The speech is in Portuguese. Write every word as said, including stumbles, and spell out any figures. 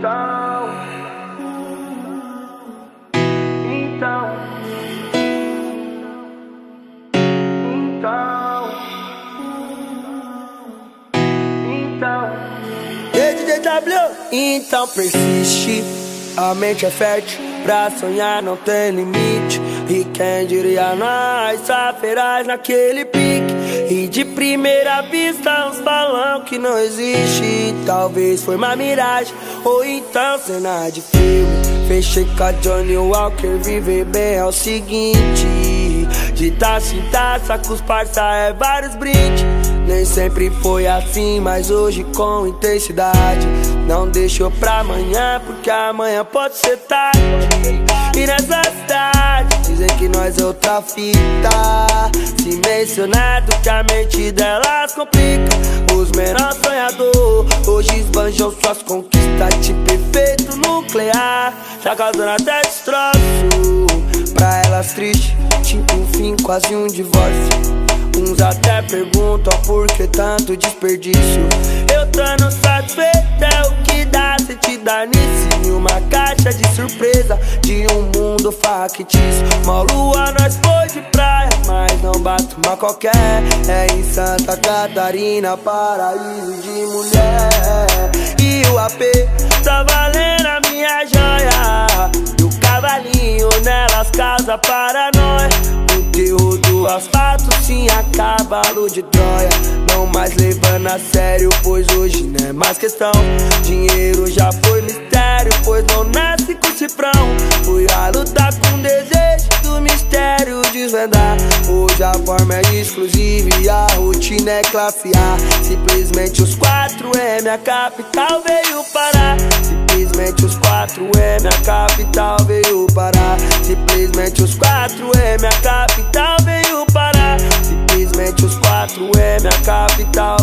Então, então, então, então. D J W. Então persiste, a mente é fértil, pra sonhar não tem limite. E quem diria nós, feraz naquele pique. E de primeira vista uns balão que não existe. Talvez foi uma miragem, ou então cena de filme. Fechei com a Johnny Walker, viver bem é o seguinte: de taça em taça com os parça é vários brindes. Nem sempre foi assim, mas hoje com intensidade. Não deixou pra amanhã, porque amanhã pode ser tarde. E nessa cidade dizem que nós é outra fita. Se mencionado que a mente delas complica. Os menores sonhador hoje esbanjam suas conquistas. Tipo efeito nuclear, tá causando até destroço. Pra elas triste, tipo um fim, quase um divórcio. Uns até perguntam por que tanto desperdício. Eu tô no satisfeito, é o que dá se te dar nisso. Em uma caixa de surpresa de um mundo factício. Mó lua nós foi de praia, mas não bate uma qualquer. É em Santa Catarina, paraíso de mulher. E o A P tá valendo a minha joia. E o cavalinho nelas causa paranoia. O terror do asfalto sim a cavalo de Troia. Não mais levando a sério, pois hoje não é mais questão. Dinheiro já foi mistério, pois não nasce com cifrão. Fui a lutar com desejo do mistério desvendar. Hoje a forma é exclusiva e a rotina é classe A. Simplesmente os quatro M, a capital veio parar. Simplesmente os quatro M, a capital veio parar. Simplesmente os quatro M, a capital veio parar. Simplesmente os quatro M, a capital